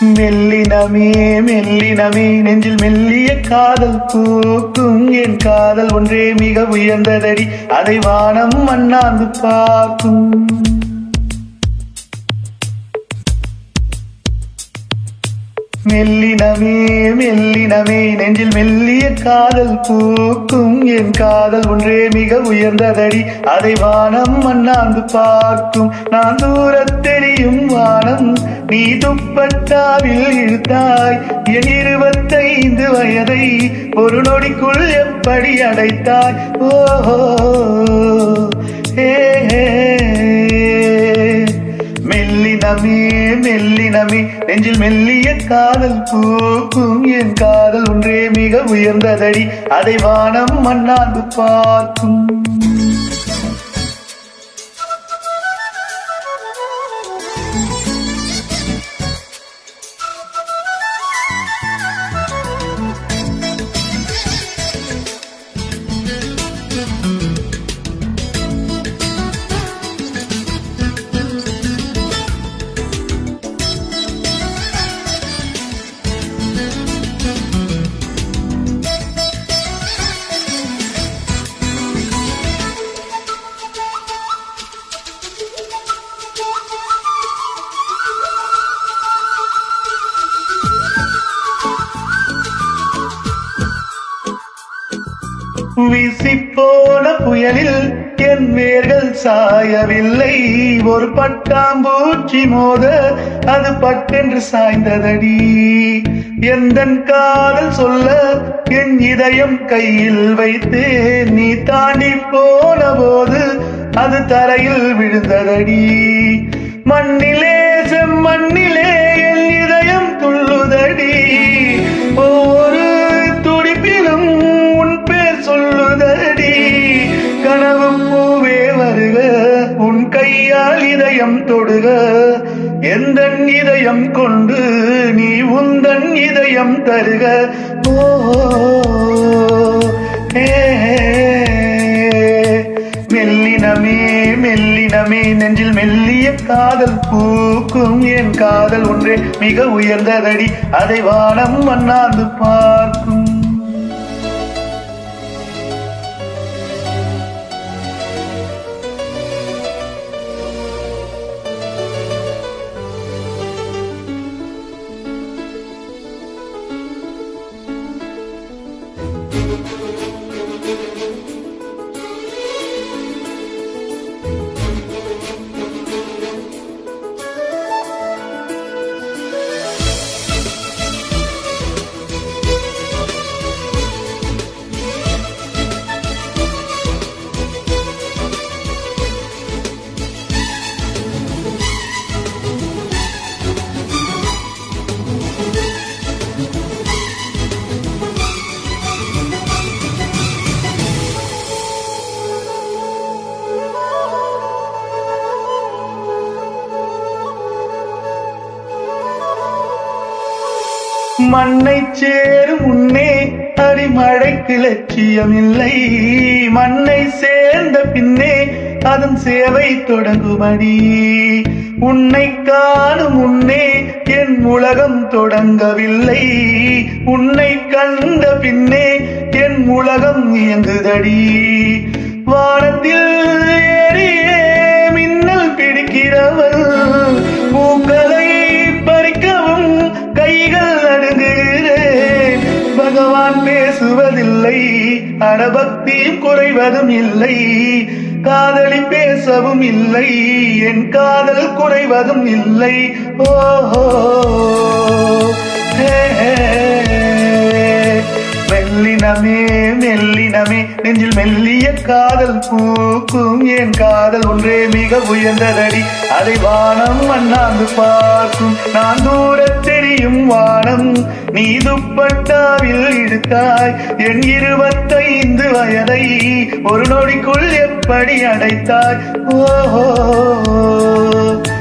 மெல்லினமே மெல்லினமே நெஞ்சில் மெல்லிய காதல் பூக்கும் என் காதல் ஒன்றே மிக உயர்ந்ததடி அதை வானம் மண்ணாந்து பார்க்கும். மெல்லினமே மெல்லினமே நெஞ்சில் மெல்லிய காதல் பூக்கும் என் காதல் ஒன்றே மிக உயர்ந்ததடி அதை வானம் மண்ணாந்து பார்க்கும். நான் தூரத் தெரியும் வானம் நீ துப்பட்டாவில் இழுத்தாய் என் 25 வயதை ஒரு நொடிக்குள் எப்படி அடைத்தாய். ஓஹோ மெல்லினமே மெல்லினமே நெஞ்சில் மெல்லிய காதல் பூக்கும் என் காதல் ஒன்றே மிக உயர்ந்ததடி அதை வானம் மண்ணாந்து பார்க்கும். வீசிப்போன புயலில் என் வேர்கள் சாயவில்லை ஒரு பட்டாம்பூச்சி மோத அது பட்டென்று சாய்ந்ததடி. எந்தன் காதல் சொல்ல என் இதயம் கையில் வைத்து நீ தாண்டி போன போது அது தரையில் விழுந்ததடி. மண்ணிலே செம்மண்ணிலே என் இதயம் துள்ளுதடி ஒவ்வொரு துடிப்பிலும் உன் பேர் சொல்லுதடி. கனவு பூவே வருக உன் கையால் இதயம் தொடுக எந்தன் இதயம் கொண்டு நீ உந்தன் இதயம் தருக. ஓ மெல்லினமே மெல்லினமே நெஞ்சில் மெல்லிய காதல் பூக்கும் என் காதல் ஒன்றே மிக உயர்ந்ததடி அதை வானம் மண்ணாந்து பார்க்கும். மண்ணை சேரும் முன்னே அடிமழைக்கு லட்சியமில்லை மண்ணை சேர்ந்த பின்னே அதன் சேவை தொடங்குமடி. உன்னை காணும் முன்னே என் உலகம் தொடங்கவில்லை உன்னை கண்ட பின்னே என் உலகம் இயங்குதடி. வானத்தில் ஏறியே மின்னல் பிடிக்கிறவள் பூக்களை பறிக்கவும் கைகள் நடுங்குகிறேன். பகவான் பேசுவதில்லை அடபக்தியும் குறைவதும் இல்லை காதலி பேசவும் இல்லை என் காதல் குறைவதும் இல்லை. ஓஹோ மெல்லினமே மெல்லினமே நெஞ்சில் மெல்லிய காதல் பூக்கும் என் காதல் ஒன்றே மிக உயர்ந்ததடி அதை வானம் மண்ணாந்து பார்க்கும். நான் தூரத் தெரியும் வானம் நீ துப்பட்டாவில் இழுத்தாய் என் 25 வயதை ஒரு நொடிக்குள் எப்படி அடைத்தாய். ஓஹோ